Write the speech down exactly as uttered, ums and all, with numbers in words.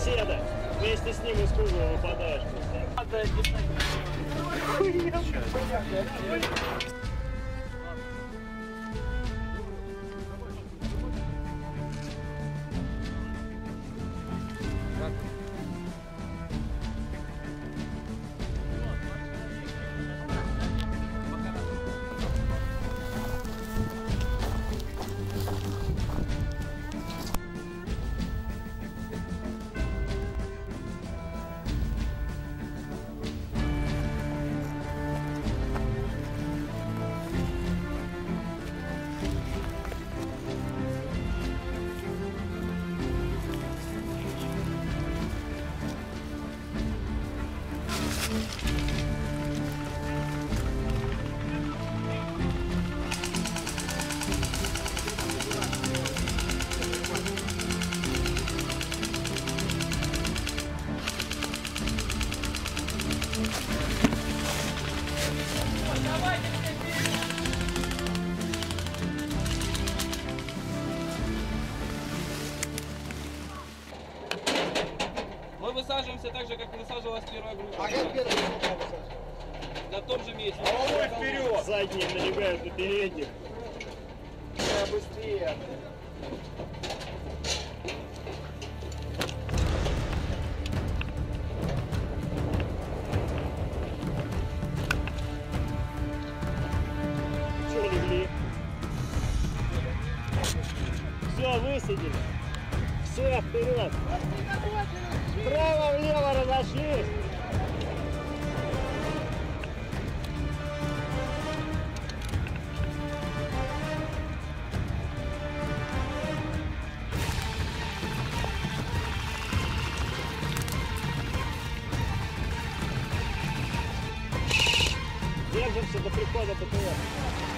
соседа. Вместе с ним из кузова выпадаешь просто. Мы высаживаемся так же, как высаживалась первая группа. А как первая группа высаживалась? На том же месте. Головой вперед! Задние налегают на передних. Да, быстрее. Все, легли. Все, высадили. Все, вперед. Вправо-влево разошлись. Держимся до прихода БТР.